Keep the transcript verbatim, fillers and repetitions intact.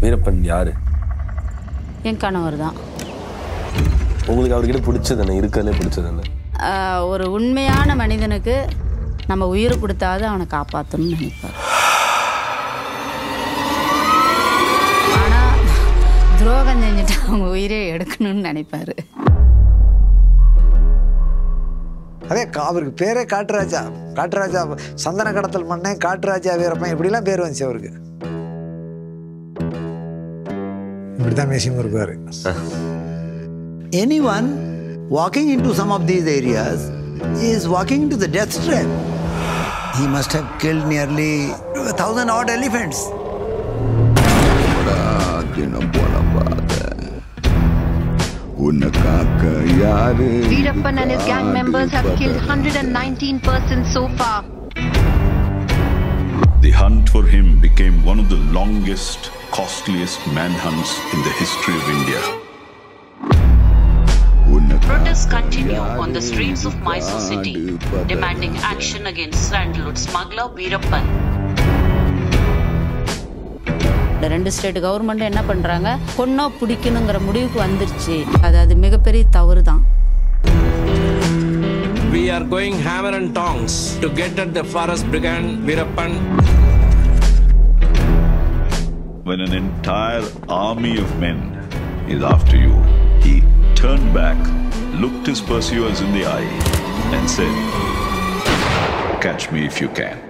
வீரப்பன் யாரு? என் கணவர் தான். உங்களுக்கு அவர்கிட்ட பிடிச்சது என்ன? இருக்கிறதுலே பிடிச்சது என்ன? ஒரு உண்மையான மனிதனுக்கு நம்ம உயிர் கொடுத்தாவது அவனை காப்பாற்றணும்னு நினைப்பார். ஆனால் துரோகம் செஞ்சுட்டு அவங்க உயிரே எடுக்கணும்னு நினைப்பாரு. அதே அவருக்கு பேரே காட்டுராஜா. காட்டுராஜா சந்தன கடத்தல் மண்ணே காட்டுராஜா வீரப்பன் இப்படிலாம் பேர் வந்துச்சு அவருக்கு. இப்படிதான் மேசியம் இருப்பாரு. Anyone walking into some of these areas is walking into the death trap. He must have killed nearly a thousand odd elephants. Veerappan and his gang members have killed one hundred nineteen persons so far. The hunt for him became one of the longest, costliest manhunts in the history of India. Protests continue on the streets of Mysore city, demanding action against sandalwood smuggler Veerappan. இந்த ரெண்டு state government என்ன பண்றாங்க? கொன்னோ பிடிக்கணுங்கிற முடிவுக்கு வந்துருச்சு. அது அது மிகப்பெரிய தவறு தான். We are going hammer and tongs to get at the forest brigand Veerappan. When an entire army of men is after you, he turned back, looked his pursuers in the eye, and said, "Catch me if you can."